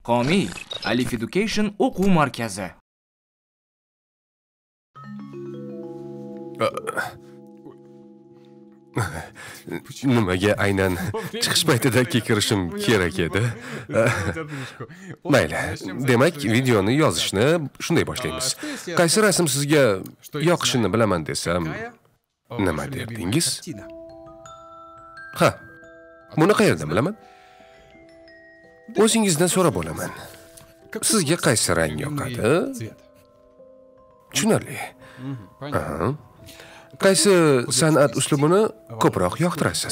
Qomiy Alif Education o'quv markazi. Nimaga aynan chiqish paytida kekirishim kerak edi? Mayli, demak videoni yozishni shunday boshlaymiz. Qaysi rasm sizga yoqishini bilaman desam, nima derdingiz? Ha, buni qayerdan bilaman? O'zingizdan so'rab olaman. Sizga qaysi rang yoqadi? Tushunarli. Qaysi san'at uslubini ko'proq yoqtirasiz?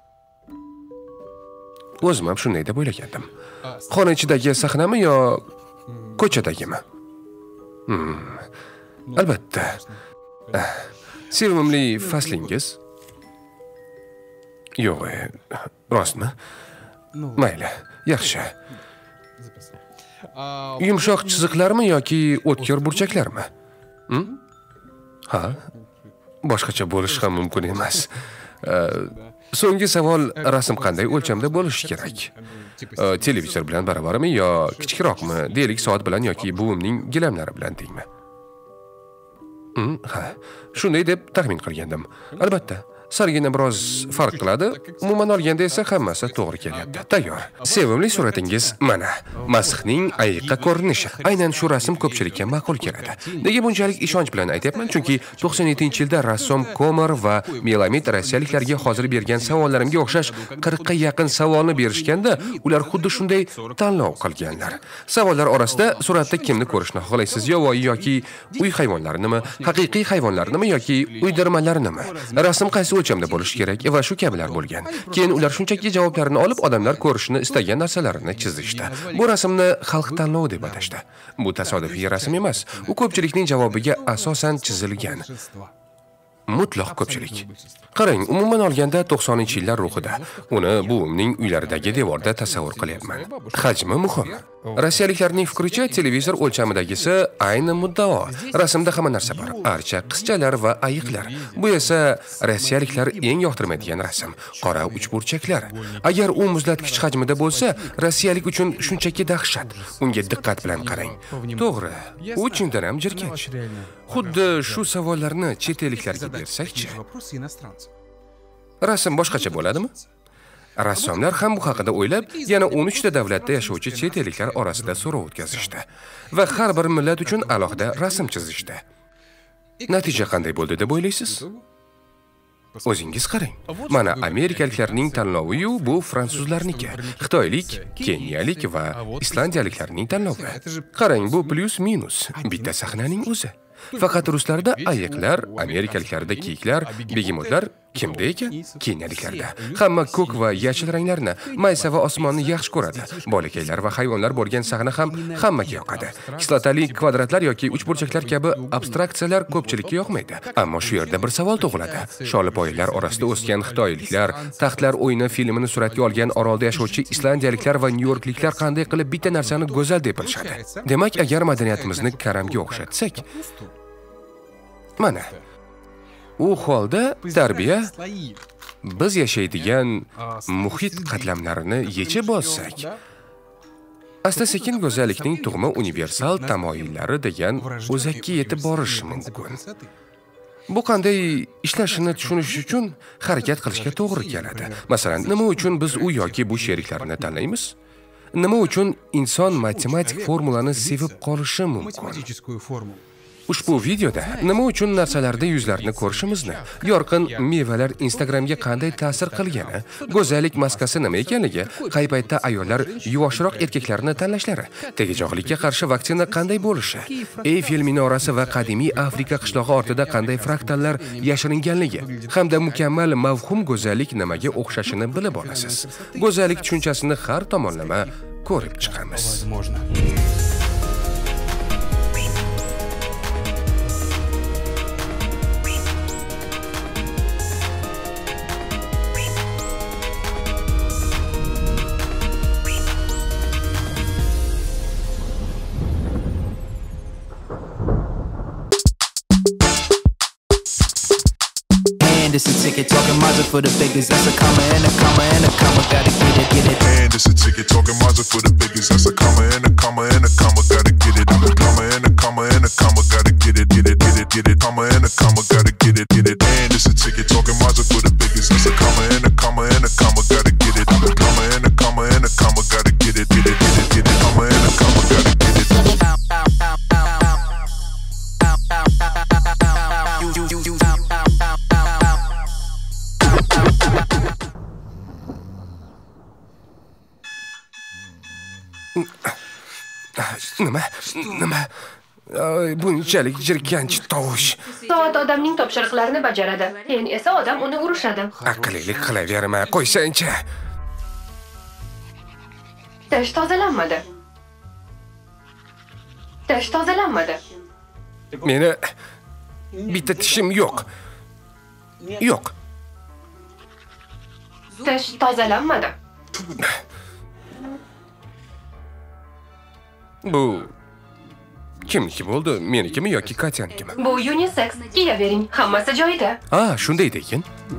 O'zim ham shunday deb o'ylagandim. Xona ichidagi sahnami yo ko'chadagimi? Albatta. Sevimli faslingiz? Yo'q, rostmi? Mayli, yaxshi. Yumshoq chiziqlarmi yoki o'tkir burchaklarmi? Ha? Boshqacha bo'lish ham mumkin emas. So'nggi savol, rasm qanday o'lchamda bo'lishi kerak? Televizor bilan baravarmi yo kichikroqmi? Deylik, soat bilan yoki buvimning gilamlari bilan tengmi? Ha, shunday deb taxmin qilgandim. Albatta, salgina biroz farq qiladi. Umuman olganda esa hammasi to'g'ri kelyapti. Tayyor. Sevimli suratingiz mana. Masxning ayiqqa ko'rinishi. Aynan shu rasm ko'pchilikka ma'qul keladi. Nega bunchalik ishonch bilan aytyapman? Chunki 97-yilda rassom Komer va Melamid rossiyaliklarga hozir bergan savollarimga o'xshash 40 ga yaqin savolni berishganda, ular xuddi shunday tanlov qilganlar. Savollar orasida suratda kimni ko'rishni xohlaysiz? Yovvoyi yoki uy hayvonlarinimi, haqiqiy hayvonlarnimi yoki uydirmalarnimi? Rasm qaysi o'lchamda bo'lishi kerak va shu kabilar bo'lgan. Keyin ular shunchaki javoblarini olib, odamlar ko'rishni istagan narsalarini chizishdi. Bu rasmni xalq tanlovi deb atashdi. Bu tasodifiy rasm emas. U ko'pchilikning javobiga asosan chizilgan. Mutlaq ko'pchilik. Qarang, umuman olganda 90-yillar ruhida. Uni buvimning uylaridagi devorda tasavvur qilyapman. Hajmi muhim. Rossiyaliklarning fikricha, televizor o'lchamidagisi ayni muddao. Rasmda hamma narsa bor. Archa, qizchalar va ayiqlar. Bu esa rossiyaliklar eng yoqtirmaydigan rasm. Qora uchburchaklar. Agar u muzlatgich hajmida bo'lsa, rossiyalik uchun shunchaki dahshat. Unga diqqat bilan qarang. To'g'ri, u chindan ham jirkanch. Xuddi shu savollarni chet elliklarga bersakchi. Rasm boshqacha bo'ladimi? Rassomlar ham bu haqida o'ylab, yana 13 ta davlatda yashovchi chet elliklar orasida so'rov o'tkazishdi va har bir millat uchun alohida rasm chizishdi. Natija qanday bo'ldi deb o'ylaysiz? O'zingiz qarang. Mana amerikaliklarning tanlovi-yu bu fransuzlarniki, xitoylik, keniyalik va islandiyaliklarning tanlovi. Qarang, bu plyus-minus bitta sahnaning o'zi. Faqat ruslarda ayiqlar, amerikaliklarda kiyiklar, begemotlar kimda ekan? Keniyaliklarda. Hamma ko'k va yashil ranglarni, maysa va osmonni yaxshi ko'radi. Bolakaylar va hayvonlar bo'lgan sahna ham hammaga yoqadi. Kislotali kvadratlar yoki uchburchaklar kabi abstraksiyalar ko'pchilikka yoqmaydi. Ammo shu yerda bir savol tug'iladi. Sholipoyalar orasida o'sgan xitoyliklar, Taxtlar o'yini filmini suratga olgan orolda yashovchi islandiyaliklar va nyu-yorkliklar qanday qilib bitta narsani go'zal deb bilishadi? Demak, agar madaniyatimizni karamga o'xshatsak, mana u holda tarbiya biz yashaydigan muhit qatlamlarini yechib olsak, asta-sekin go'zallikning tug'ma universal tamoyillari degan o'zakka yetib borish mumkin. Bu qanday ishlashini tushunish uchun harakat qilishga to'g'ri keladi. Masalan, nima uchun biz u yoki bu sheriklarni tanlaymiz? Nima uchun inson matematik formulani sevib qolishi mumkin? Ushbu videoda nima uchun narsalarda yuzlarni ko'rishimizni, yorqin mevalar Instagramga qanday ta'sir qilgani, go'zallik maskasi nima ekanligi, qay paytda ayollar yuvoshroq erkaklarni tanlashlari, tegajog'likka qarshi vaksina qanday bo'lishi, Eyfel minorasi va qadimiy Afrika qishlog'i ortida qanday fraktallar yashiringanligi hamda mukammal mavhum go'zallik nimaga o'xshashini bilib olasiz. Go'zallik tushunchasini har tomonlama ko'rib chiqamiz. This a ticket talking Mazda for the biggest. That's a comma and a comma and a comma. Gotta get it, get it. And this a ticket talking Mazda for the biggest. That's a comma and a Nima? Bunchalik jirkanch tovush. Soat odamning topshiriqlarini bajaradi. Keyin esa odam uni urishadi. Aqllilik qilaverma, qo'ysangchi. Tish tozalanmadi. Tish tozalanmadi. Meni bitta tishim yo'q. Yo'q. Tish tozalanmadi. Bu kimniki bo'ldi? Menikimi yoki Katyanikimi? Bu unisex. Kiyavering, hammasi joyida. Shunday ekan.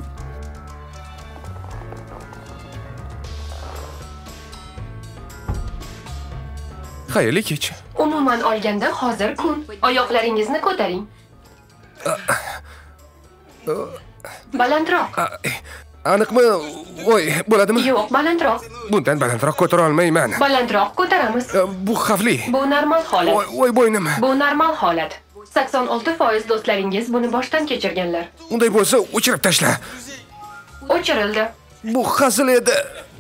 Xayrli kech. Umuman olganda hozir kun. Oyoqlaringizni ko'taring. Balandroq. Aniqmi? Voy, bo'ladimi? Yo'q, balandroq. Bundan balandroq ko'tara olmayman. Balandroq ko'taramiz. Bu xavfli. Bu normal holat. Voy, bo'ynim. Bu normal holat. 86% do'stlaringiz buni boshdan kechirganlar. Unday bo'lsa, o'chirib tashla. O'chirildi. Bu hazil edi.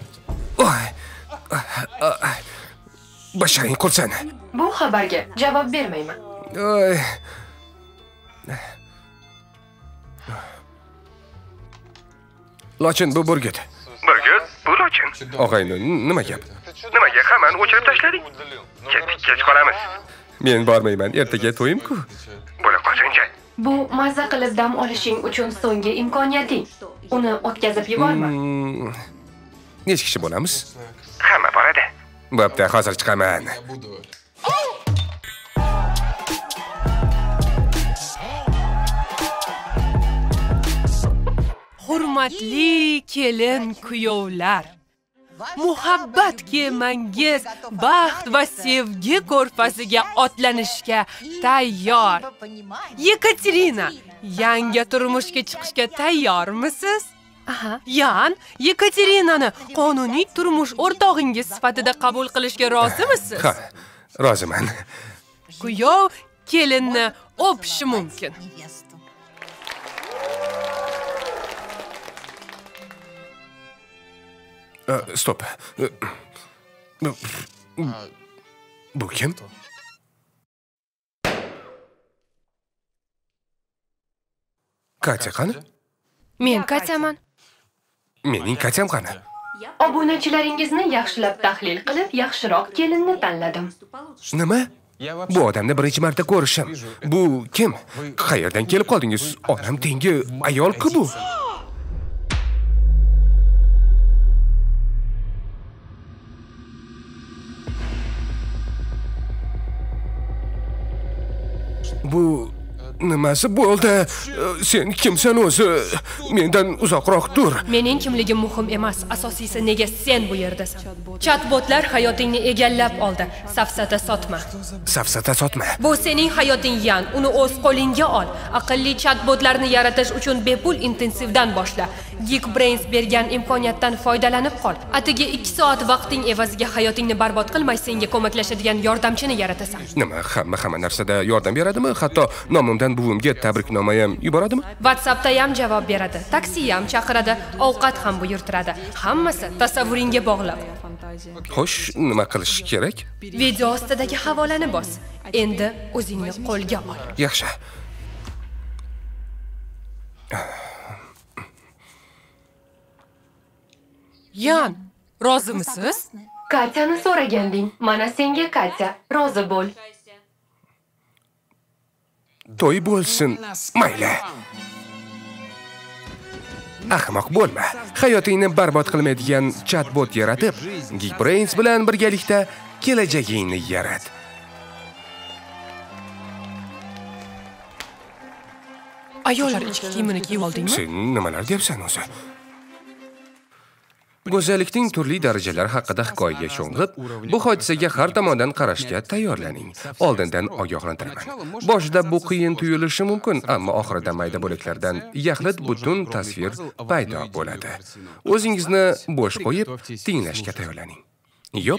Basharing qursin. Bu xabarga javob bermayman. Lochin, bu burgut. Burgut? Bu lochin. Og'ayni, nima gap? Nimaga hammani o'chirib tashladik? Kech qolamiz. Men bormayman, ertaga to'yim-ku. Bo'la qolsangchi. Bu mazza qilib dam olishing uchun so'nggi imkoniyating. Uni o'tkazib yuborma. Necha kishi bo'lamiz? Hamma boradi. Bo'pti, hozir chiqaman. Hurmatli kelin kuyovlar. Muhabbat kemangiz baxt va sevgi ko'rfasiga otlanishga tayyor. Yekaterina, yangi turmushga chiqishga tayyormisiz? Yan, Yekaterinani qonuniy turmush o'rtog'ingiz sifatida qabul qilishga rozimisiz? Ha, roziman. Kuyov kelinni o'pishi mumkin. Stop. Bu kim? Katya qani? Men Katyaman. Mening Katyam qani? Obunachilaringizni yaxshilab tahlil qilib, yaxshiroq kelinni tanladim. Nima? Bu odamni birinchi marta ko'rishim. Bu kim? Qayerdan kelib qoldingiz? Onam tengi ayol-ku bu. Bu nimasi bo'ldi? Sen kimsan o'zi? Mendan uzoqroq tur. Mening kimligim muhim emas, asosiysi nega sen bu yerdasan. Chatbotlar hayotingni egallab oldi. Safsata sotma. Safsata sotma. Bu sening hayoting, Yan. Uni o'z qo'lingga ol. Aqlli chatbotlarni yaratish uchun bepul intensivdan boshla. Geekbrains bergan imkoniyatdan foydalanib qol. Atigi 2 soat vaqting evaziga hayotingni barbod qilmay senga ko'maklashadigan yordamchini yaratasan. Nima, hamma narsada yordam beradimi? Hatto nomimdan buvimga tabriknoma ham yuboradimi? WhatsAppda ham javob beradi, taksi ham chaqiradi, ovqat ham buyurtiradi. Hammasi tasavvuringga bog'liq. Xo'sh, nima qilish kerak? Video ostidagi havolani bos. Endi o'zingni qo'lga ol. Yaxshi. Yan, rozimisiz? Katyani so'raganding. Mana senga Katya, rozi bo'l. To'y bo'lsin, mayli. Ahmoq bo'lma. Hayotingni barbod qilmaydigan chatbot yaratib, Geekbrains bilan birgalikda kelajagingni yarat. Ayollar ichki kiyimini kiyib oldingmi? Sen nimalar deyapsan o'zi? Go'zallikning turli darajalari haqida hikoyaga sho'ng'ib, bu hodisaga har tomondan qarashga tayyorlaning. Oldindan ogohlantiraman. Boshida bu qiyin tuyulishi mumkin, ammo oxirida mayda bo'laklardan yaxlit butun tasvir paydo bo'ladi. O'zingizni bo'sh qo'yib, tinglashga tayyorlaning. Yo'q?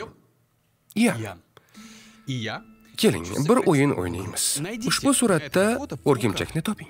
Ya. Keling, bir o'yin o'ynaymiz. Ushbu suratda o'rgimchakni toping.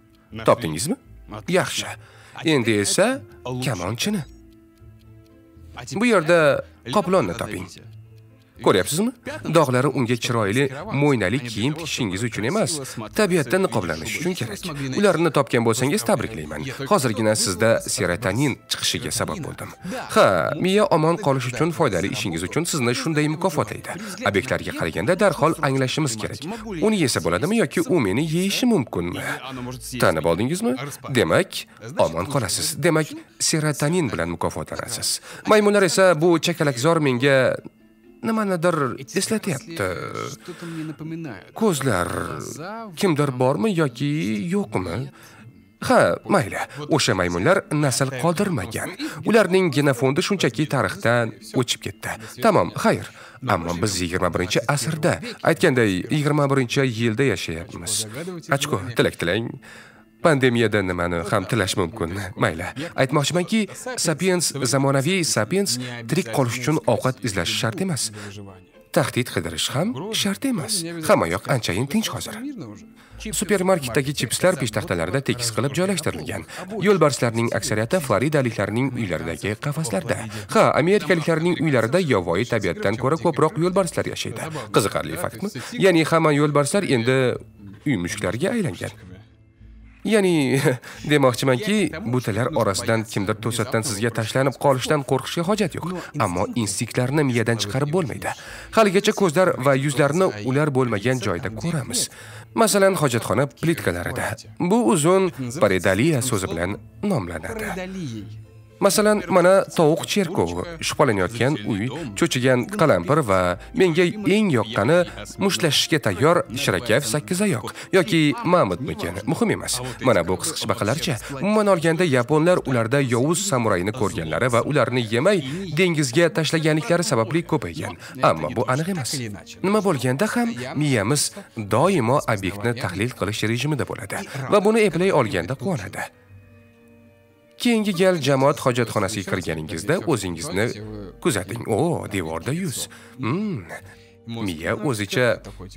Topdingizmi? Yaxshi. Endi esa kamonchini. Bu yerda qoplonni toping. Ko'ryapsizmi? Dog'lari unga chiroyli mo'ynali kiyim tikishingiz uchun emas, tabiatda niqoblanish uchun kerak. Ularni topgan bo'lsangiz tabriklayman. Hozirgina sizda serotonin chiqishiga sabab bo'ldim. Ha, miya omon qolish uchun foydali ishingiz uchun sizni shunday mukofotlaydi. Obyektlarga qaraganda darhol anglashimiz kerak. Uni yesa bo'ladimi yoki u meni yeyishi mumkinmi? Tanib oldingizmi? Demak, omon qolasiz. Demak, serotonin bilan mukofotlanasiz. Maymunlar esa bu chakalakzor menga nimanidir eslatyapti. Ko'zlar kimdir bormi yoki yo'qmi? Ha, mayli. O'sha maymunlar nasl qoldirmagan. Ularning genofondi shunchaki tarixdan o'chib ketdi. Tamom, xayr. Ammo biz 21-asrda, aytganday 21-yilda yashayapmiz. Ochko, tilak tilang. Pandemiyada nimani ham tilash mumkin. Mayli. Aytmoqchimanki, sapiens zamonaviy sapiens tirik qolish uchun ovqat izlash shart emas. Tahdid qidirish ham shart emas. Hamma yoq anchayin tinch hozir. Supermarketdagi chipslar peshtaxtalarda tekis qilib joylashtirilgan. Yo'lbarslarning aksariyati floridaliklarning uylaridagi qafaslarda. Ha, amerikaliklarning uylarida yovvoyi tabiatdan ko'ra ko'proq yo'lbarslar yashaydi. Qiziqarli faktmi? Ya'ni hamma yo'lbarslar endi uy mushuklarga aylangan. Ya'ni demoqchimanki, butalar orasidan kimdir to'satdan sizga tashlanib qolishdan qo'rqishga hojat yo'q. Ammo instinktlarni miyadan chiqarib bo'lmaydi. Haligacha ko'zlar va yuzlarni ular bo'lmagan joyda ko'ramiz. Masalan, hojatxona plitkalarida. Bu uzun pareidalia so'zi bilan nomlanadi. Masalan, mana tovuq cherkovi, shubhalanayotgan uy, cho'chigan qalampir va menga eng yoqqani mushlashishga tayyor shirakayf sakkizoyoq yoki mamutmikin, muhim emas. Mana bu qisqichbaqalarcha. Umuman olganda, yaponlar ularda yovuz samurayni ko'rganlari va ularni yemay dengizga tashlaganliklari sababli ko'paygan. Ammo bu aniq emas. Nima bo'lganda ham miyamiz doimo obyektni tahlil qilish rejimida bo'ladi va buni eplay olganda quvonadi. Keyingi gal jamoat hojatxonasiga kirganingizda o'zingizni kuzating. O, devorda yuz. Miya o'zicha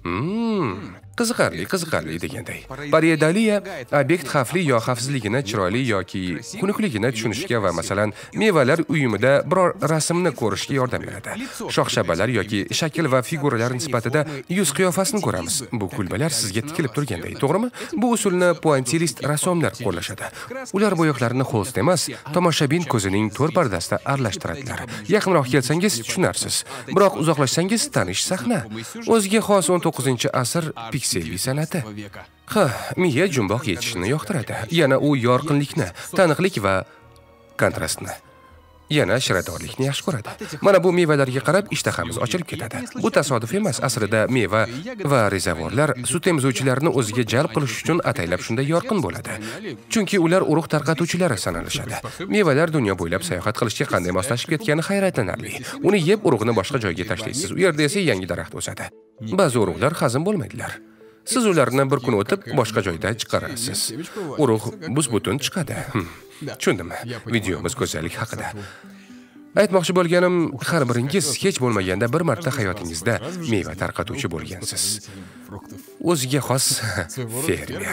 qiziqarli deganday. Pareidalia obyekt xavfli yo xavfsizligini chiroyli yoki xunukligini tushunishga va masalan, mevalar uyumida biror rasmni ko'rishga yordam beradi. Shox-shabalar yoki shakl va figuralar nisbatida yuz qiyofasini ko'ramiz. Bu kulbalar sizga tikilib turganday, to'g'rimi? Bu usulni pointilist rassomlar qo'llashadi. Ular bo'yoqlarni Holst emas, tomoshabin ko'zining to'r pardasida aralashtiradilar. Yaqinroq kelsangiz tushunarsiz. Biroq uzoqlashsangiz tanish sahna. O'ziga xos 19-asr pikselli san'ati. Ha, miya jumboq yetishni yoqtiradi. Yana u yorqinlikni, taniqlik va kontrastni. Yana shiradorlikni yaxshi ko'radi. Mana bu mevalarga qarab ishtahamiz ochilib ketadi. Bu tasodif emas. Aslida meva va rezavorlar sut emizuvchilarni o'ziga jalb qilish uchun ataylab shunday yorqin bo'ladi. Chunki ular urug' tarqatuvchilari sanalishadi. Mevalar dunyo bo'ylab sayohat qilishga qanday moslashib ketgani hayratlanarli. Uni yeb urug'ni boshqa joyga tashlaysiz. U yerda esa yangi daraxt o'sadi. Ba'zi urug'lar hazm bo'lmaydilar. Siz ularni bir kun o'tib boshqa joyda chiqarasiz. Urug' bus-butun chiqadi. Tushundimmi? Videomiz go'zallik haqida. Aytmoqchi bo'lganim, har biringiz hech bo'lmaganda bir marta hayotingizda meva tarqatuvchi bo'lgansiz. O'ziga xos fermer.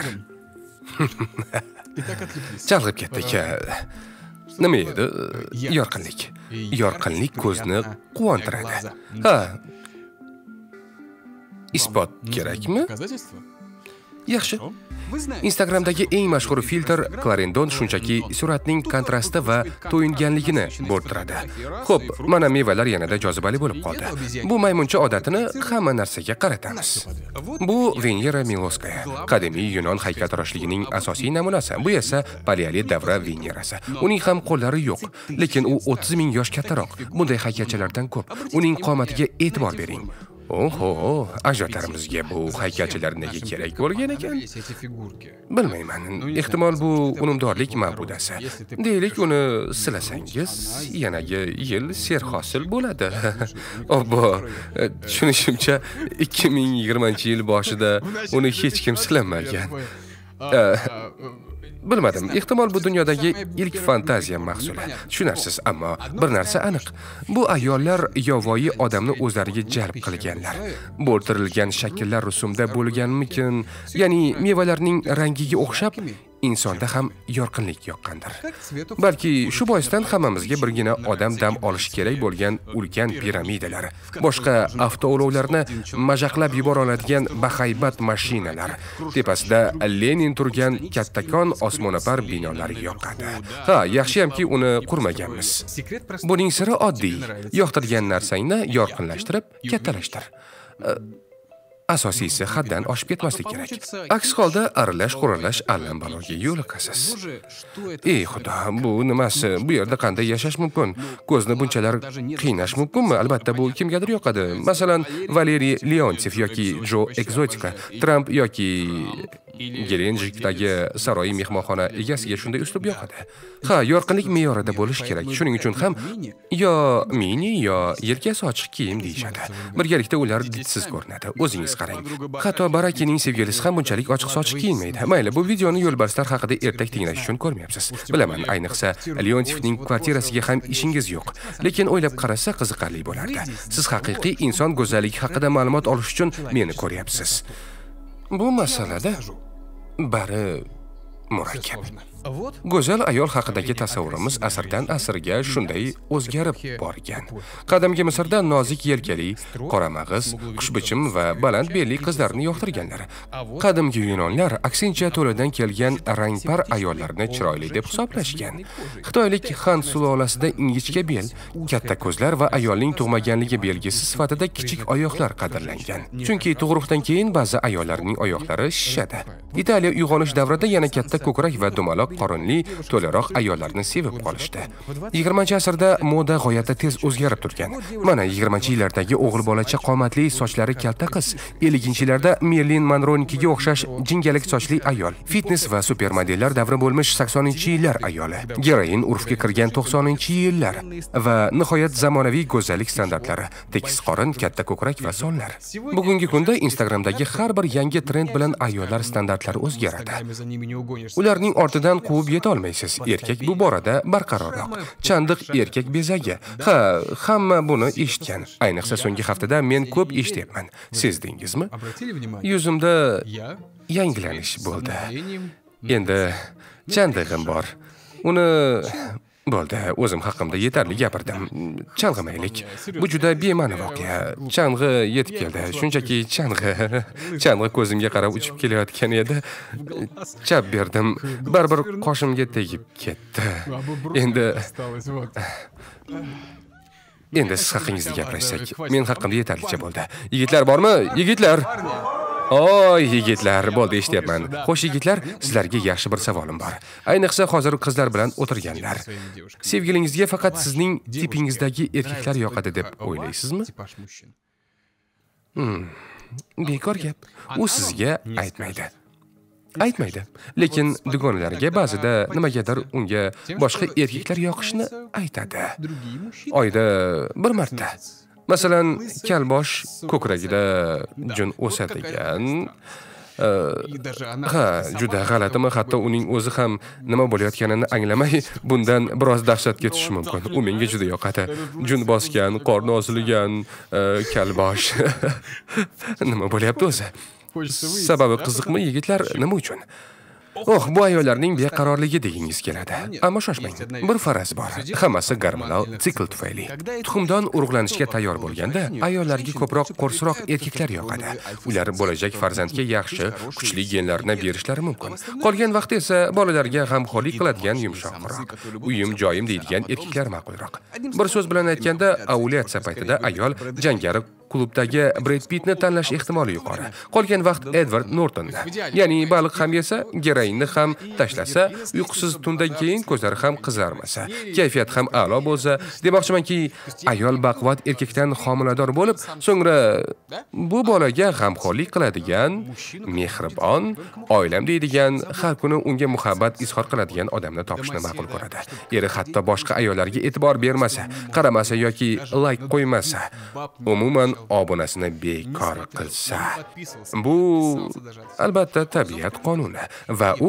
Chalg'ib ketdik. Nima edi? Yorqinlik. Yorqinlik ko'zni quvontiradi. Ha. Isbot kerakmi? Yaxshi. Instagramdagi eng mashhur filtr Clarendon shunchaki suratning kontrasti va to'yinganligini bo'rttiradi. Xo'p, mana mevalar yanada jozibali bo'lib qoldi. Bu maymuncha odatini hamma narsaga qaratamiz. Bu Venera Miloskaya, qadimiy Yunon haykaltarashligining asosiy namunasi. Bu esa paleolit davri Venerasi. Uning ham qo'llari yo'q, lekin u 30 ming yosh kattaroq. Bunday haykalchalardan ko'p. Uning qomatiga e'tibor bering. Oho, ajdodlarimizga bu haykalchalar nega kerak bo'lgan ekan? Bilmayman. Ehtimol bu unumdorlik ma'budasi. Deylik, uni silasangiz, yanagi yil serhosil bo'ladi. Obbo, tushunishimcha 2020-yil boshida uni hech kim silamagan. Bilmadim, ehtimol bu dunyodagi ilk fantaziya mahsuli. Tushunarsiz, ammo bir narsa aniq. Bu ayollar yovvoyi odamni o'zlariga jalb qilganlar. Bo'rtirilgan shakllar rusumda bo'lganmikin, ya'ni mevalarning rangiga o'xshab insonda ham yorqinlik yoqqandir. Balki shu boisdan hammamizga birgina odam dam olishi kerak bo'lgan ulkan piramidalar, boshqa avtoulovlarni majaqlab yubora oladigan bahaybat mashinalar, tepasida Lenin turgan kattakon osmono'par binolar yoqqadi. Ha, yaxshiyamki uni qurmaganmiz. Buning siri oddiy. Yoqtirgan narsangni yorqinlashtirib, kattalashtir. Asosiysi haddan oshib ketmaslik kerak. Aks holda aralash-quralash allambaloga yo'liqasiz. Ey xudo, bu nimasi? Bu yerda qanday yashash mumkin? Ko'zni bunchalar qiynash mumkinmi? Albatta bu kimgadir yoqadi. Masalan, Valeriy Leontyev yoki Joe Exotica, Trump yoki Gelenjikdagi saroy mehmonxona egasiga shunday uslub yoqadi. Ha, yorqinlik me'yorida bo'lish kerak. Shuning uchun ham yo mini yo yelkasi ochiq kiyim deyishadi. Birgalikda ular didsiz ko'rinadi. O'zingiz qarang. Hatto Barakining sevgilisi ham bunchalik ochiq-sochiq kiyinmaydi. Mayli, bu videoni yo'lbarslar haqida ertak tinglash uchun ko'rmayapsiz. Bilaman, ayniqsa Leontyevning kvartirasiga ham ishingiz yo'q. Lekin o'ylab qarasa qiziqarli bo'lardi. Siz haqiqiy inson go'zalligi haqida ma'lumot olish uchun meni ko'ryapsiz. Bu masalada bari murakkab. Go'zal ayol haqidagi tasavvurimiz asrdan asrga shunday o'zgarib borgan. Qadimgi Misrda nozik yelkali, qora mag'iz, xushbichim va baland belli qizlarni yoqtirganlar. Qadimgi Yunonlar aksincha to'ladan kelgan rangpar ayollarni chiroyli deb hisoblashgan. Xitoylik Han sulolasida ingichka bel, katta ko'zlar va ayolning tug'maganligi belgisi sifatida kichik oyoqlar qadrlangan. Chunki tug'ruqdan keyin ba'zi ayollarning oyoqlari shishadi. Italiya uyg'onish davrida yana katta ko'krak va dumaloq qorinli, to'laroq ayollarni sevib qolishdi. 20-asrda moda g'oyatda tez o'zgarib turgan. Mana 20-yillardagi o'g'il bolacha qomatli, sochlari kalta qiz, 50-yillarda Marilyn Monroe'nikiga o'xshash jingalak sochli ayol, fitness va supermodellar davri bo'lmish 80-yillar ayoli, geroin urfga kirgan 90-yillar va nihoyat zamonaviy go'zallik standartlari, tekis qorin, katta ko'krak va sonlar. Bugungi kunda Instagramdagi har bir yangi trend bilan ayollar standartlari o'zgaradi. Ularning ortidan quvib yeta olmaysiz. Erkak bu borada barqarorroq. Chandiq erkak bezagi. Ha, hamma buni eshitgan. Ayniqsa so'nggi haftada men ko'p eshityapman. Sezdingizmi? Yuzimda yangilanish bo'ldi. Endi chandig'im bor. Uni bo'ldi, o'zim haqimda yetarli gapirdim. Chalg'imaylik. Bu juda bema'ni voqea. Chang'i yetib keldi. Shunchaki chang'i ko'zimga qarab uchib kelayotgan edi. Chap berdim. Baribir qoshimga tegib ketdi. Endi siz haqingizda gaplashsak, men haqimda yetarlicha bo'ldi. Yigitlar bormi? Yigitlar! Oy, yigitlar, bo'ldi eshityapman. Xo'sh yigitlar, sizlarga yaxshi bir savolim bor. Ayniqsa hozir qizlar bilan o'tirganlar. Sevgilingizga faqat sizning tipingizdagi erkaklar yoqadi deb o'ylaysizmi? Bekor gap. U sizga aytmaydi. Lekin dugonalariga ba'zida nimagadir unga boshqa erkaklar yoqishni aytadi. Oyda bir marta. Masalan, kalbosh ko'kragida jun o'sadigan. Ha, juda g'alatimi, hatto uning o'zi ham nima bo'layotganini anglamay, bundan biroz dahshatga tushishi mumkin. U menga juda yoqadi. Jun bosgan, qorni osilgan kalbosh. Nima bo'lyapti o'zi? Sababi qiziqmi, yigitlar, nima uchun? Bu ayollarning beqarorligi degingiz keladi. Ammo shoshmang. Bir faraz bor. Hammasi gormonal sikl tufayli. Tuxumdon urug'lanishga tayyor bo'lganda, ayollarga ko'proq qo'rsroq erkaklar yoqadi. Ular bo'lajak farzandga yaxshi, kuchli genlarni berishlari mumkin. Qolgan vaqt esa bolalarga g'amxo'rlik qiladigan yumshoqroq, uyim joyim deydigan erkaklar ma'qulroq. Bir so'z bilan aytganda, ovulyatsiya paytida ayol jangari klubdagi Brad Pittni tanlash ehtimoli yuqori. Qolgan vaqt Edward Nortonni. Ya'ni baliq ham yesa, geroinni ham tashlasa, uyqusiz tundan keyin ko'zlari ham qizarmasa, kayfiyat ham a'lo bo'lsa, demoqchimanki, ayol baquvvat erkakdan homilador bo'lib, so'ngra bu bolaga g'amxo'rlik qiladigan, mehribon, oilam deydigan, har kuni unga muhabbat izhor qiladigan odamni topishni ma'qul ko'radi. Eri hatto boshqa ayollarga e'tibor bermasa, qaramasa yoki like qo'ymasa, umuman obunasini bekor qilsa. Bu albatta tabiat qonuni va u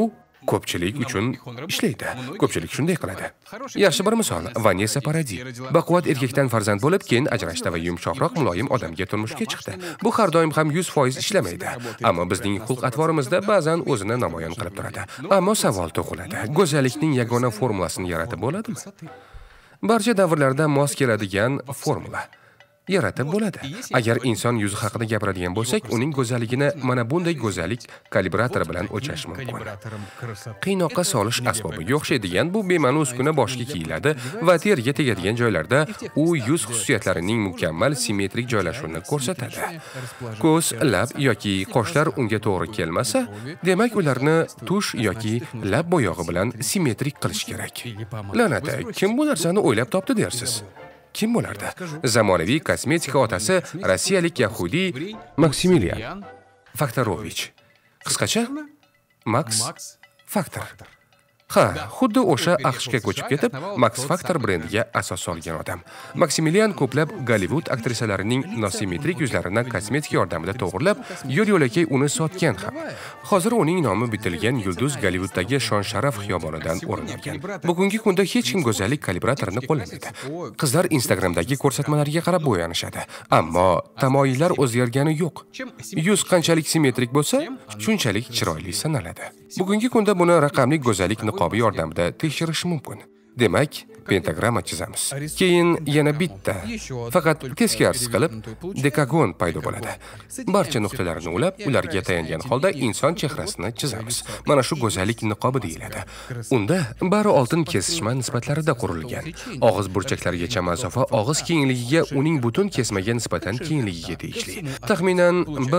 ko'pchilik uchun ishlaydi. Ko'pchilik shunday qiladi. Yaxshi bir misol, Vanessa Paradis. Baquvvat erkakdan farzand bo'lib, keyin ajrashdi va yumshoqroq, muloyim odamga turmushga chiqdi. Bu har doim ham 100% ishlamaydi, ammo bizning xulq-atvorimizda ba'zan o'zini namoyon qilib turadi. Ammo savol tug'iladi. Go'zallikning yagona formulasini yaratib bo'ladimi? Barcha davrlarda mos keladigan formula yaratib bo'ladi. Agar inson yuzi haqida gapiradigan bo'lsak, uning go'zalligini mana bunday go'zallik kalibratori bilan o'lchash mumkin. Qiynoqqa solish asbobiga o'xshaydigan bu bema'ni uskuna boshga kiyiladi va teriga tegadigan joylarda u yuz xususiyatlarining mukammal simmetrik joylashuvini ko'rsatadi. Ko'z, lab yoki qoshlar unga to'g'ri kelmasa, demak ularni tush yoki lab bo'yog'i bilan simmetrik qilish kerak. La'nat, kim bu narsani o'ylab topdi dersiz? Kim bo'lardi? Zamonaviy kosmetika otasi rossiyalik yahudiy Maksimilian Faktorovich. Qisqacha Max Factor. Ha, xuddi o'sha AQShga ko'chib ketib, Max Factor brendiga asos solgan odam. Maksimilian ko'plab Gollivud aktrisalarining nosimmetrik yuzlarini kosmetika yordamida to'g'rilab, yo'l-yo'lakay uni sotgan ham. Hozir uning nomi bitilgan yulduz Gollivuddagi shon-sharaf xiyobonidan o'rin olgan. Bugungi kunda hech kim go'zallik kalibratorini qo'llamaydi. Qizlar Instagramdagi ko'rsatmalarga qarab bo'yanishadi, ammo tamoyillar o'zgargani yo'q. Yuz qanchalik simmetrik bo'lsa, shunchalik chiroyli sanaladi. Bugungi kunda buni raqamli go'zallik niqobi yordamida tekshirish mumkin. Demak, pentagramma chizamiz. Keyin yana bitta, faqat teskarisi qilib, dekagon paydo bo'ladi. Barcha nuqtalarni ulab, ularga tayangan holda inson chehrasini chizamiz. Mana shu go'zallik niqobi deyiladi. Unda bari oltin kesishma nisbatlarida qurilgan. Og'iz burchaklarigacha masofa og'iz kengligiga uning butun kesmaga nisbatan kengligiga tegishli. Taxminan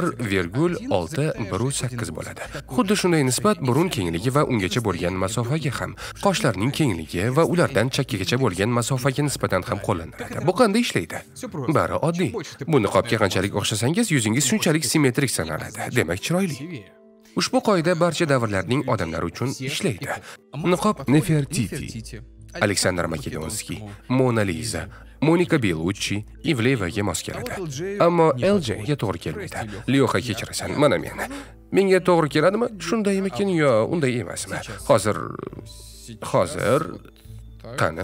1,6-1,8 bo'ladi. Xuddi shunday nisbat burun kengligi va ungacha bo'lgan masofaga ham, qoshlarning kengligi va ulardan chakkaga bo'lgan masofaga nisbatan ham qo'llaniladi. Bu qanday ishlaydi? Bari oddiy. Bu niqobga qanchalik o'xshasangiz, yuzingiz shunchalik simmetrik sanaladi. Demak, chiroyli. Ushbu qoida barcha davrlarning odamlari uchun ishlaydi. Niqob Nefertiti, Aleksandr Makedonskiy, Mona Lisa, Monika Bellucci, Ivleyevaga mos keladi. Ammo LJ ga to'g'ri kelmaydi. Lyoxa, kechirasan, mana meni. Menga to'g'ri keladimi? Shundaymikin yo unday emasmi? Hozir qani?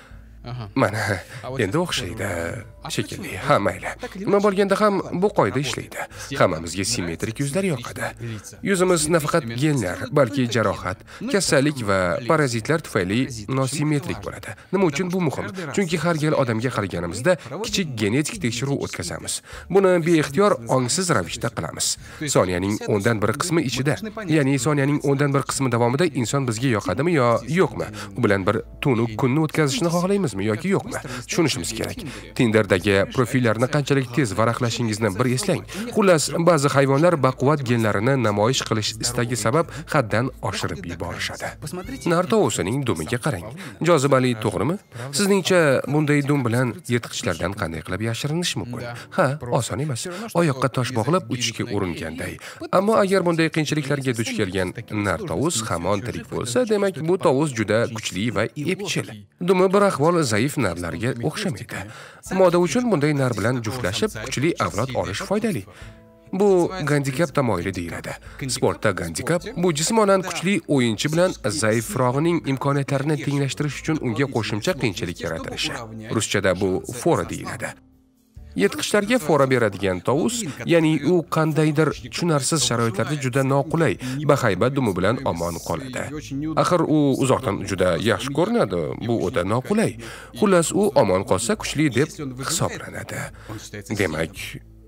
Mana endi o'xshaydi shekilli. Ha, mayli. Nima bo'lganda ham bu qoida ishlaydi. Hammamizga simmetrik yuzlar yoqadi. Yuzimiz nafaqat genlar, balki jarohat, kasallik va parazitlar tufayli nosimmetrik bo'ladi. Nima uchun bu muhim? Chunki har gal odamga qaraganimizda kichik genetik tekshiruv o'tkazamiz. Buni beixtiyor, ongsiz ravishda qilamiz. Soniyaning 10dan 1 qismi ichida, ya'ni soniyaning 10dan 1 qismi davomida inson bizga yoqadimi yo yo'qmi? U bilan bir tunu kunni o'tkazishni xohlaymizmi yoki yo'qmi? Tushunishimiz kerak. Tinderdagi profillarni qanchalik tez varaqlashingizni bir eslang. Xullas, ba'zi hayvonlar baquvvat genlarini namoyish qilish istagi sabab haddan oshirib yuborishadi. Nar tovusining dumiga qarang. Jozibali, to'g'rimi? Sizningcha bunday dum bilan yirtqichlardan qanday qilib yashirinish mumkin? Ha, oson emas. Oyoqqa tosh bog'lab uchishga uringanday. Ammo agar bunday qiyinchiliklarga duch kelgan nar tovus hamon tirik bo'lsa, demak bu tovus juda kuchli va epchil. Dumi bir ahvol zaif narlarga o'xshamaydi. Moda uchun bunday nar bilan juftlashib, kuchli avlod olish foydali. Bu gandikap tamoyili deyiladi. Sportda gandikap bu jismonan kuchli o'yinchi bilan zaifrog'ining imkoniyatlarini tenglashtirish uchun unga qo'shimcha qiyinchilik yaratilishi. Ruschada bu fora deyiladi. Yirtqichlarga fora beradigan tovus, ya'ni u qandaydir tushunarsiz sharoitlarda juda noqulay, bahaybat dumi bilan omon qoladi. Axir u uzoqdan juda yaxshi ko'rinadi, bu o'ta noqulay. Xullas, u omon qolsa kuchli deb hisoblanadi. Demak,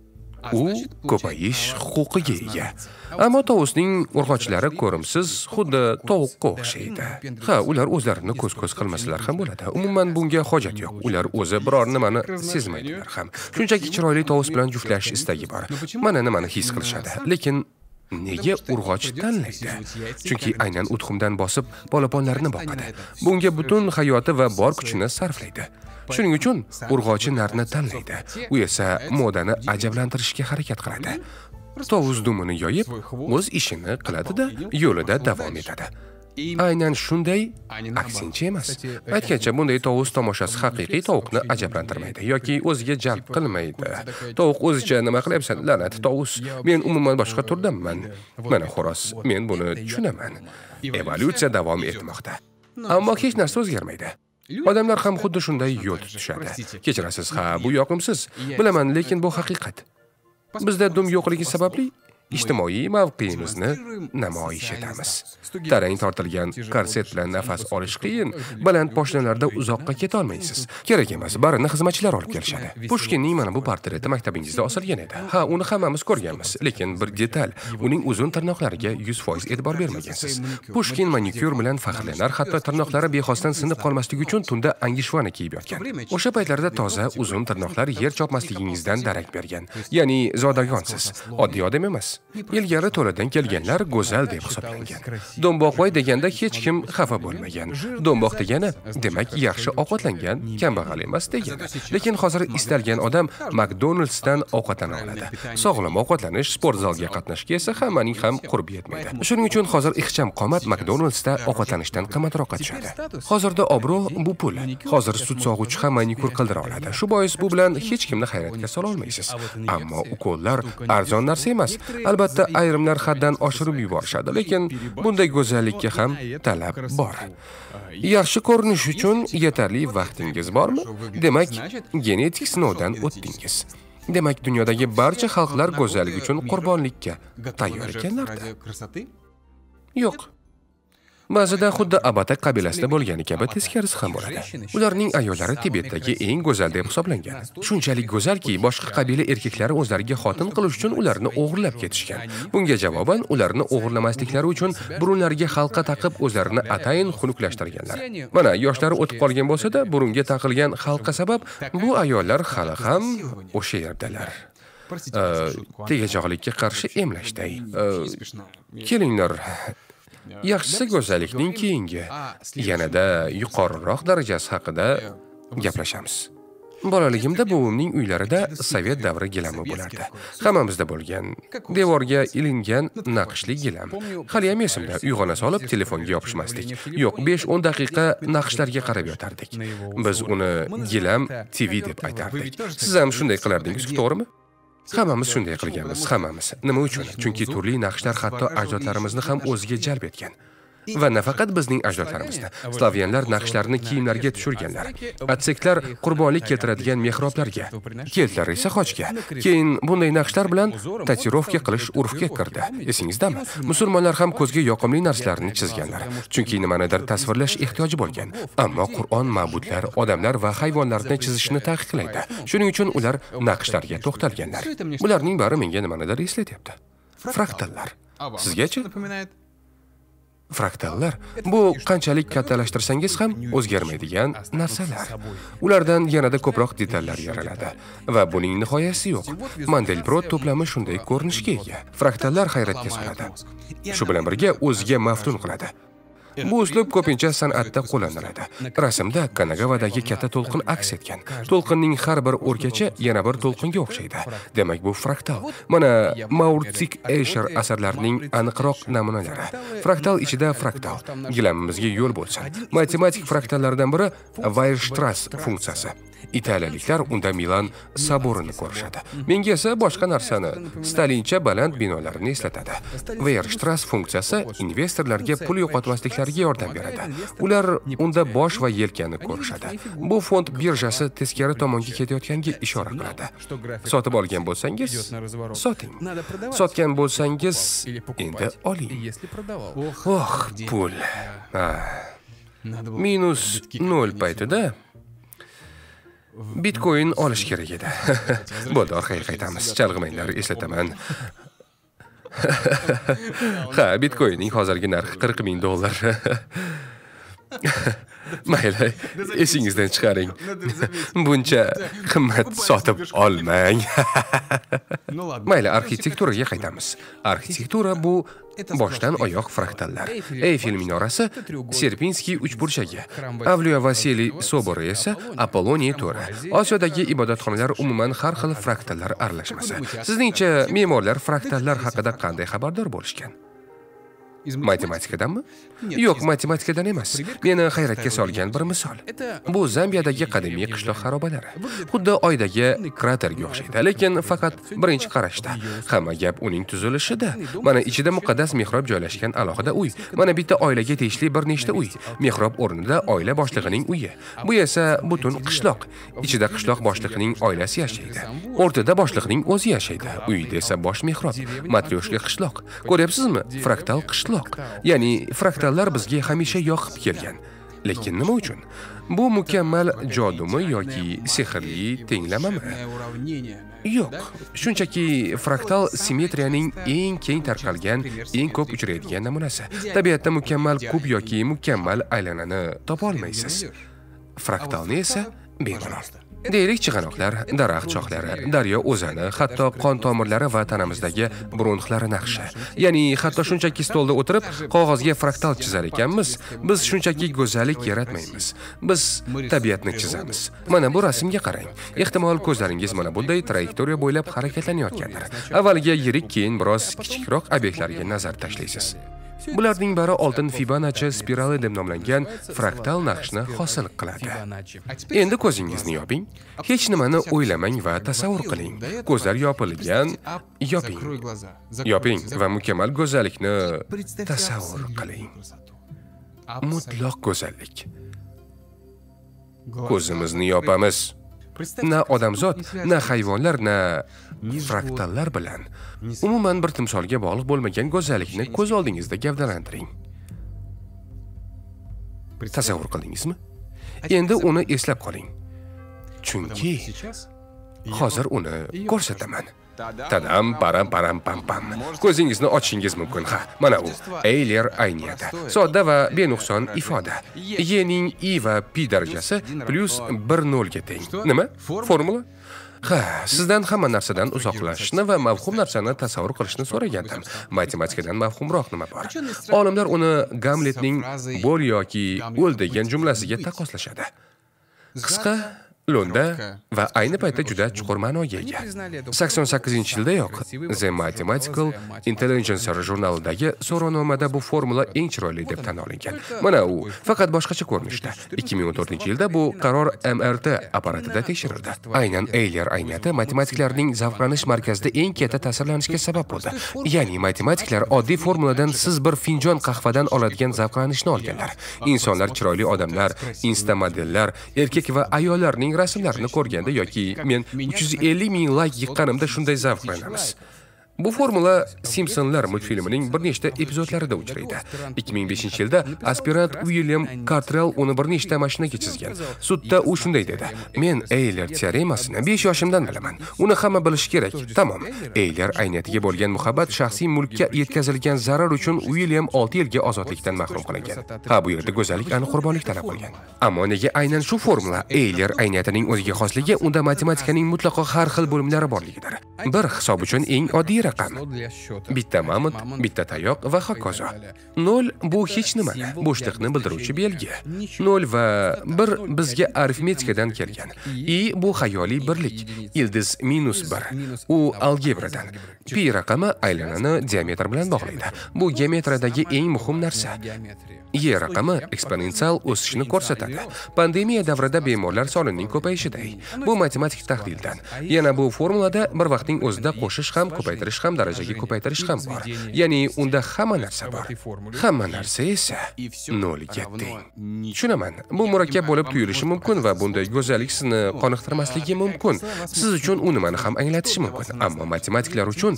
u ko'payish huquqiga ega. Ammo tovusning urg'ochlari ko'rimsiz, xuddi tovuqqa o'xshaydi. Ha, ular o'zlarini ko'z-ko'z qilmasalar ham bo'ladi. Umuman bunga hojat yo'q. Ular o'zi biror nimani sezmaydilar ham. Shunchaki chiroyli tovus bilan juftlashish istagi bor. Mana nimani his qilishadi. Lekin nega urg'och tanlaydi? Chunki aynan utxumdan bosib polaponlarni boqadi. Bunga butun hayoti va bor kuchini sarflaydi. Shuning uchun urg'ochi narni tanlaydi. U esa modani ajablantirishga harakat qiladi. Tovus dumini yoyib, o'z ishini qiladi-da, yo'lida davom etadi. Aynan shunday, aksincha emas. Aytgancha, bunday tovus tomoshasi haqiqiy tovuqni ajablantirmaydi yoki o'ziga jalb qilmaydi. Tovuq o'zicha nima qilyapsan? La'nat tovus. Men umuman boshqa turdaman. Mana xo'roz, men buni tushunaman. Evolyutsiya davom etmoqda. Ammo hech narsa o'zgarmaydi. Odamlar ham xuddi shunday yo'l tutishadi. Kechirasiz, ha, bu yoqimsiz. Bilaman, lekin bu haqiqat. Bizda dum yo'qligi sababli ijtimoiy mavqeyimizni namoyish etamiz. Tarang tortilgan korset bilan nafas olish qiyin, baland poshnalarda uzoqqa keta olmaysiz. Kerak emas, barini xizmatchilar olib kelishadi. Pushkinning mana bu portreti maktabingizda osilgan edi. Ha, uni hammamiz ko'rganmiz, lekin bir detal, uning uzun tirnoqlariga 100% e'tibor bermagansiz. Pushkin manikyur bilan faxrlanar, hatto tirnoqlari bexosdan sinib qolmasligi uchun tunda angishvani kiyib yotgan. O'sha paytlarda toza uzun tirnoqlar yer chopmasligingizdan darak bergan. Ya'ni zodagonsiz, oddiy odam emas. Ilgari to'ladan kelganlar go'zal deb hisoblangan. Do'mboqvoy deganda hech kim xafa bo'lmagan. Do'mboq degani, demak, yaxshi ovqatlangan, kambag'al emas degani. Lekin hozir istalgan odam McDonald'sdan ovqatlana oladi. Sog'lom ovqatlanish, sport zalga qatnashga esa hammaning ham qurbi yetmaydi. Shuning uchun hozir ixcham qomat McDonald'sda ovqatlanishdan qimmatroqqa tushadi. Hozirda obro' bu pul. Hozir sut sog'uvchi ham manikyur qildira oladi. Shu bois bu bilan hech kimni hayratga sola olmaysiz. Ammo ukollar arzon narsa emas. Albatta, ayrimlar haddan oshirib yuborishadi, lekin bunday go'zallikka ham talab bor. Yaxshi ko'rinish uchun yetarli vaqtingiz bormi? Demak, genetik sinovdan o'tdingiz. Demak, dunyodagi barcha xalqlar go'zallik uchun qurbonlikka tayyor ekanlar-da. Yo'q. Ba'zida xuddi Abatak qabilasida bo'lgani kabi teskarisi ham bo'ladi. Ularning ayollari Tibetdagi eng go'zal deb hisoblangan. Shunchalik go'zalki, boshqa qabila erkaklari o'zlariga xotin qilish uchun ularni o'g'irlab ketishgan. Bunga javoban ularni o'g'irlamasliklari uchun burunlariga halqa taqib o'zlarini atayin xunuklashtirganlar. Mana, yoshlari o'tib qolgan bo'lsa-da, burunga taqilgan halqa sabab bu ayollar hali ham o'sha yerdalar. Tegajog'likka qarshi emlashday. Kelinglar. Yaxshisi go'zallikning keyingi, yanada yuqoriroq darajasi haqida gaplashamiz. Bolaligimda buvimning uylarida sovet davri gilami bo'lardi. Hammamizda bo'lgan. Devorga ilingan naqshli gilam. Hali ham esimda, uyg'ona solib telefonga yopishmasdik. Yo'q, 5-10 daqiqa naqshlarga qarab yotardik. Biz uni gilam TV deb aytardik. Siz ham shunday qilardingiz, to'g'rimi? Hammamiz shunday qilganmiz, hammamiz. Nima uchun? Chunki turli naqshlar hatto ajdodlarimizni ham o'ziga jalb etgan. Va nafaqat bizning ajdodlarimizni, slavyanlar naqshlarni kiyimlarga tushirganlar. Atseklar qurbonlik keltiradigan mehroblarga, keltlar esa xochga. Keyin bunday naqshlar bilan tatuirovka qilish urfga kirdi. Esingizdami? Musulmonlar ham ko'zga yoqimli narsalarni chizganlar, chunki nimanidir tasvirlash ehtiyoji bo'lgan. Ammo Qur'on ma'budlar, odamlar va hayvonlarni chizishni taqiqlaydi. Shuning uchun ular naqshlarga to'xtalganlar. Bularning bari menga nimanidir eslatyapti. Fraktallar. Sizgachi? Fraktallar bu qanchalik kattalashtirsangiz ham o'zgarmaydigan narsalar. Ulardan yanada ko'proq detallar yaraladi va buning nihoyasi yo'q. Mandelbrot to'plami shunday ko'rinishga ega. Fraktallar hayratga soladi. Shu bilan birga o'ziga maftun qiladi. Bu uslub ko'pincha san'atda qo'llaniladi. Rasmda Kanagavadagi katta to'lqin aks etgan. To'lqinning har bir o'rkachi yana bir to'lqinga o'xshaydi. Demak, bu fraktal. Mana Maurtsik Escher asarlarining aniqroq namunalari. Fraktal ichida fraktal. Gilamimizga yo'l bo'lsin. Matematik fraktallardan biri Weierstrass funksiyasi. Italiyaliklar unda Milan saborini ko'rishadi. Menga esa boshqa narsani, Stalincha baland binolarni eslatadi. Weierstrass funksiyasi investorlarga pul yo'qotmasliklariga yordam beradi. Ular unda bosh va yelkani ko'rishadi. Bu fond birjasi teskari tomonga ketayotganiga ishora qiladi. Sotib olgan bo'lsangiz, soting. Sotgan bo'lsangiz, endi oling. Oh, pul. -0 paytida Bitcoin olish kerak edi. Bo'ldi, orqaga qaytamiz. Chalg'imanglar, eslataman. Ha, Bitcoinning hozirgi narxi $40,000. Mayli, esingizdan chiqaring. Buncha qimmat sotib olmang. Mayli, arxitekturaga qaytamiz. Arxitektura bu boshdan oyoq fraktallar. Eyfel minorasi Serpinskiy uchburchagi. Avliyo Vasiliy sobori esa Apolloniy to'ri. Osiyodagi ibodatxonalar umuman har xil fraktallar aralashmasi. Sizningcha me'morlar fraktallar haqida qanday xabardor bo'lishgan? Matematikadanmi? Yo'q, matematikadan emas. Meni hayratga solgan bir misol. Bu Zambiyadagi qadimiy qishloq xarobalari. Xuddi oydagi kraterga o'xshaydi, lekin faqat birinchi qarashda. Hamma gap uning tuzilishida. Mana ichida muqaddas mehrob joylashgan alohida uy. Mana bitta oilaga tegishli bir nechta uy. Mehrob o'rnida oila boshlig'ining uyi. Bu esa butun qishloq. Ichida qishloq boshlig'ining oilasi yashaydi. O'rtada boshlig'ining o'zi yashaydi. Uyda esa bosh mehrob, matryoshka qishloq. Ko'ryapsizmi? Fraktal qishloq. Ya'ni fraktallar bizga hamisha yoqib kelgan. Lekin nima uchun? Bu mukammal jodumi yoki sehrli tenglamami? Yo'q, shunchaki fraktal simmetriyaning eng keng tarqalgan, eng ko'p uchraydigan namunasi. Tabiatda mukammal kub yoki mukammal aylanani topa olmaysiz. Fraktalni esa bemalol. Deylik chig'anoqlar, daraxt shoxlari, daryo o'zani, hatto qon tomirlari va tanamizdagi bronxlari naqshi. Ya'ni hatto shunchaki stolda o'tirib qog'ozga fraktal chizar ekanmiz, biz shunchaki go'zallik yaratmaymiz. Biz tabiatni chizamiz. Mana bu rasmga qarang. Ehtimol ko'zlaringiz mana bunday trayektoriya bo'ylab harakatlanayotgandir. Avvaliga yirik, keyin biroz kichikroq obyektlarga nazar tashlaysiz. Bularning bari oltin Fibonacci spirali deb nomlangan fraktal naqshni hosil qiladi. Endi ko'zingizni yoping. Hech nimani o'ylamang va tasavvur qiling. Ko'zlar yopilgan, yoping. Yoping va mukammal go'zallikni tasavvur qiling. Mutlaq go'zallik. Ko'zimizni yopamiz. Na odamzod, na hayvonlar, na fraktallar bilan umuman bir timsolga bog'liq bo'lmagan go'zallikni ko'z oldingizda gavdalantiring. Tasavvur qildingizmi? Endi uni eslab qoling. Chunki hozir uni ko'rsataman. Tadam param param pam pam. Ko'zingizni ochishingiz mumkin. Ha, mana u Euler ayniyati. Sodda va benuqson ifoda. Y'ning I va P darajasi +1 ga teng. Nima? Formula? Ha, sizdan hamma narsadan uzoqlashishni va mavhum narsani tasavvur qilishni so'ragandim. Matematikadan mavhumroq nima bor? Olimlar uni Gamletning bo'l yoki o'l degan jumlasiga taqqoslashadi. Qisqa, lo'nda va ayni paytda juda chuqur ma'noga ega. 88-yildayoq The Mathematical Intelligencer jurnalidagi so'rovnomada bu formula eng chiroyli deb tan olingan. Mana u, faqat boshqacha ko'rinishda. 2014-yilda bu qaror MRT apparatida tekshirildi. Aynan Euler ayniyati matematiklarning zavqlanish markazida eng katta ta'sirlanishga sabab bo'ldi. Ya'ni matematiklar oddiy formuladan siz bir finjon qahvadan oladigan zavqlanishni olganlar. Insonlar chiroyli odamlar, insta modellar, erkak va ayollarning rasmlarini ko'rganda yoki men 350 ming like yiqqanimda shunday zavqlanamiz. Bu formula Simpsonlar multfilmining bir nechta epizodlarida uchraydi. 2005-yilda aspirant William Cartrell uni bir nechta mashinaga chizgan. Sudda u shunday dedi: "Men Euler teoremasini 5 yoshimdan bilaman. Uni hamma bilishi kerak." Tamom. Euler ayniyatiga bo'lgan muhabbat shaxsiy mulkka yetkazilgan zarar uchun William 6 yilga ozodlikdan mahrum qilingan. Ha, bu yerda go'zallik aniq qurbonlik talab qilgan. Ammo nega aynan shu formula Euler ayniyatining o'ziga xosligi unda matematikaning mutlaqo har xil bo'limlari borligidir. Bir hisob uchun eng oddiy raqam. Bitta mamut, bitta tayoq va hokazo. 0 bu hech nima, bo'shliqni bildiruvchi belgi. 0 va 1 bizga arifmetikadan kelgan. I bu xayoliy birlik. Ildiz -1. U algebradan. Pi raqami aylanani diametr bilan bog'laydi. Bu geometriyadagi eng muhim narsa. Y raqami eksponensial o'sishni ko'rsatadi. Pandemiya davrida bemorlar sonining ko'payishiday. Bu matematik tahlildan. Yana bu formulada bir vaqtning o'zida qo'shish ham, ko'paytirish ham, darajaga ko'paytirish ham bor. Ya'ni unda hamma narsa bor. Hamma narsa esa 0 ga teng. Tushunaman. Bu murakkab bo'lib tuyulishi mumkin va bunday go'zallik sizni qoniqtirmasligi mumkin. Siz uchun u nimani ham anglatishi mumkin, ammo matematiklar uchun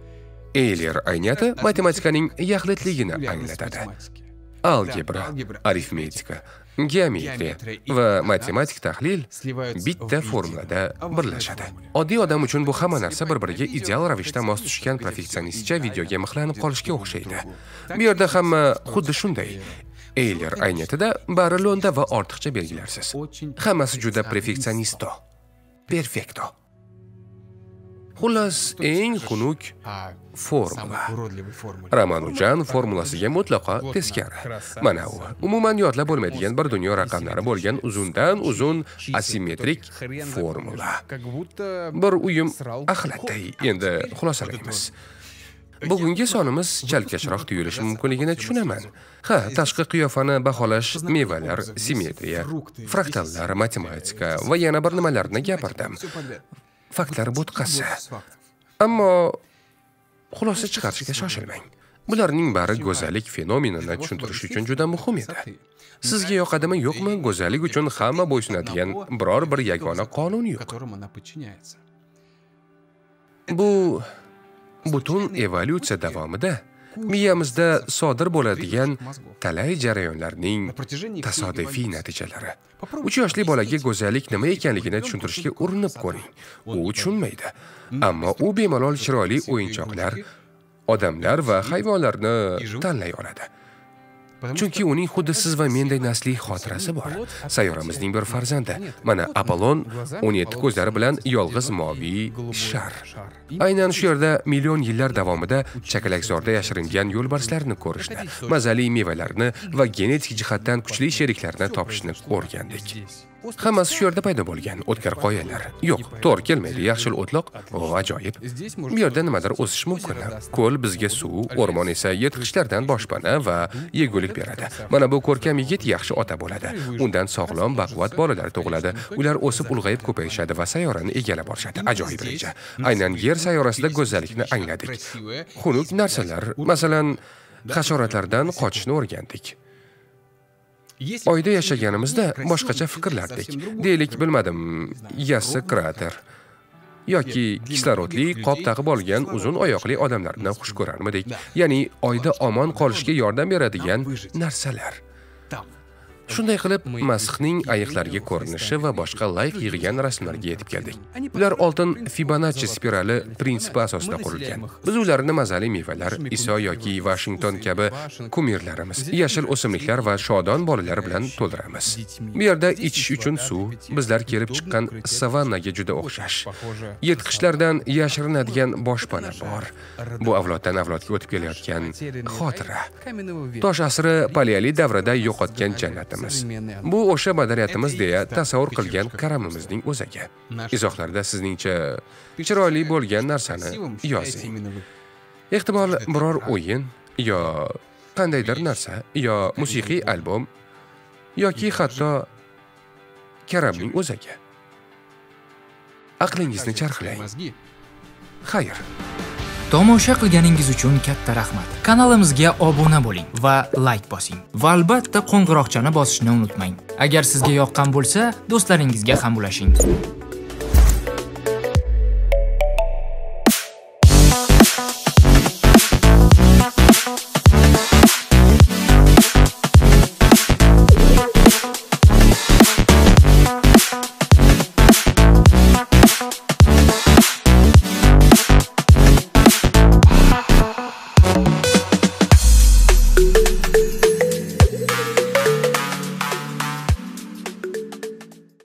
Euler ayniyati matematikaning yaxlitligini anglatadi. Algebra, arifmetika, geometriya va matematik tahlil bitta formulada birlashadi. Oddiy odam uchun bu hamma narsa bir-biriga ideal ravishda mos tushgan perfeksionistcha videoga mixlanib qolishga o'xshaydi. Bu yerda hamma xuddi shunday. Euler ayniyatida bari lo'nda va ortiqcha belgilarsiz. Hammasi juda perfektsionisto. Perfekto. Xullas, eng xunuk formula. Ramanujan formulasiga mutlaqo teskari. Mana u, umuman yodlab bo'lmaydigan bir dunyo raqamlari bo'lgan uzundan uzun asimetrik formula. Bir uyum axlatday. Endi xulosalaymiz. Bugungi sonimiz chalkashroq tuyulishi mumkinligini tushunaman. Ha, tashqi qiyofani baholash, mevalar, simmetriya, fraktallar, matematika va yana bir nimalarni gapirdim. Faktlar bo'tqasi. Ammo xulosa chiqarishga shoshilmang. Bularning bari go'zallik fenomenini tushuntirish uchun juda muhim edi. Sizga yoqadimi, yo'qmi, go'zallik uchun hamma bo'ysunadigan biror bir yagona qonun yo'q. Bu butun evolyutsiya davomida miyamizda sodir bo'ladigan talay jarayonlarning tasodifiy natijalari. 3 yoshli bolaga go'zallik nima ekanligini tushuntirishga urinib ko'ring. U tushunmaydi. Ammo u bemalol chiroyli o'yinchoqlar, odamlar va hayvonlarni tanlay oladi. Chunki uning xuddi siz va menday nasliy xotirasi bor. Sayyoramizning bir farzandi, mana Apollon 17 ko'zlari bilan yolg'iz moviy shar. Aynan shu yerda million yillar davomida chakalakzorda yashiringan yo'lbarslarni ko'rishni, mazali mevalarni va genetik jihatdan kuchli sheriklarni topishni o'rgandik. Hammasi shu yerda paydo bo'lgan o'tkir qoyalar. Yo'q, to'g'ri kelmaydi. Yaxshil o'tloq, o ajoyib. Bu yerda nimadir o'sish mumkin. Ko'l bizga suv, o'rmon esa yirtqichlardan boshpana va yegulik beradi. Mana bu ko'rkam yigit yaxshi ota bo'ladi. Undan sog'lom, baquvvat bolalar tug'iladi. Ular o'sib ulg'ayib ko'payishadi va sayyorani egallab borishadi. Ajoyib reja. Aynan yer sayyorasida go'zallikni angladik. Xunuk narsalar, masalan, hasharotlardan qochishni o'rgandik. Oyda yashaganimizda boshqacha fikrlardik. Deylik, bilmadim, yassi krater yoki kislorodli qop taqib olgan uzun oyoqli odamlarni xush ko'rarmidik. Ya'ni oyda omon qolishga yordam beradigan narsalar. Shunday qilib, Masxning ayiqlarga ko'rinishi va boshqa layq yig'ilgan rasmlarga yetib keldik. Ular oltin Fibonacci spirali prinsipi asosida qurilgan. Biz ularni mazali mevalar, Iso yoki Washington kabi kumirlarimiz, yashil o'simliklar va shodon bolalar bilan to'ldiramiz. Bu yerda ichish uchun suv bizlar kelib chiqqan savannaga juda o'xshash. Yirtqichlardan yashirinadigan boshpana bor. Bu avloddan avlodga o'tib kelayotgan xotira. Tosh asri paleolit davrida yo'qotgan jannatimiz. Bu o'sha madaniyatimiz deya tasavvur qilgan karamimizning o'ziga. Izohlarda sizningcha chiroyli bo'lgan narsani yozing. Ehtimol biror o'yin yo qandaydir narsa yo musiqiy albom yoki hatto karamning o'ziga. Aqlingizni charxlang. Xayr. Tomosha qilganingiz uchun katta rahmat. Kanalimizga obuna bo'ling va like bosing. Va albatta qo'ng'iroqchani bosishni unutmang. Agar sizga yoqqan bo'lsa, do'stlaringizga ham ulashing.